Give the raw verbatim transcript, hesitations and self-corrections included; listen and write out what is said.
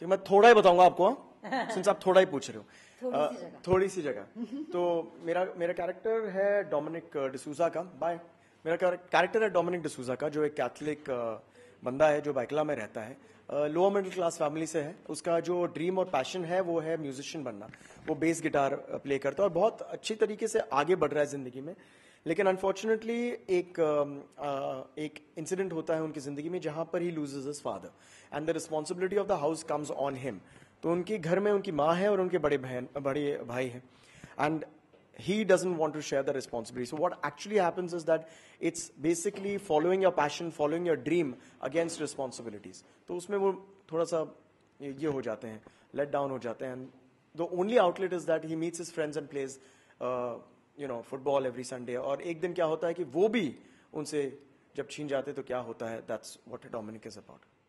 तो मैं थोड़ा ही बताऊंगा आपको, सिंस आप थोड़ा ही पूछ रहे हो। थोड़ी सी जगह थोड़ी सी जगह तो मेरा मेरा कैरेक्टर है डोमिनिक डिसूजा का। बाय मेरा कैरेक्टर है डोमिनिक डिसूजा का, जो एक कैथलिक बंदा है जो बाइकला में रहता है, लोअर मिडिल क्लास फैमिली से है। उसका जो ड्रीम और पैशन है वो है म्यूजिशियन बनना। वो बेस गिटार प्ले करता है और बहुत अच्छी तरीके से आगे बढ़ रहा है जिंदगी में। लेकिन अनफॉर्चुनेटली एक एक इंसिडेंट होता है उनकी जिंदगी में जहां पर ही loses his father and the responsibility of the house comes on him. तो उनके घर में उनकी माँ है और उनके बड़े बहन बड़े भाई हैं, and he doesn't want to share the responsibility. So what actually happens is that it's basically following your passion, following your dream against responsibilities. तो उसमें वो थोड़ा सा ये हो जाते हैं, let down हो जाते हैं, and the only outlet is that he meets his friends and plays uh, you know football every Sunday. और एक दिन क्या होता है कि वो भी उनसे जब छीन जाते तो क्या होता है, that's what Dominic is about.